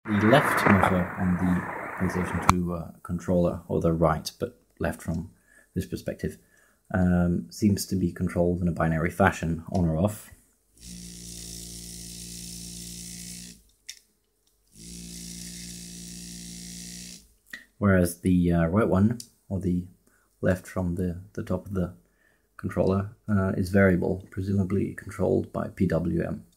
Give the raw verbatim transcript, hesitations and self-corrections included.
The left motor on the PlayStation two uh, controller, or the right, but left from this perspective, um, seems to be controlled in a binary fashion, on or off. Whereas the uh, right one, or the left from the, the top of the controller, uh, is variable, presumably controlled by P W M.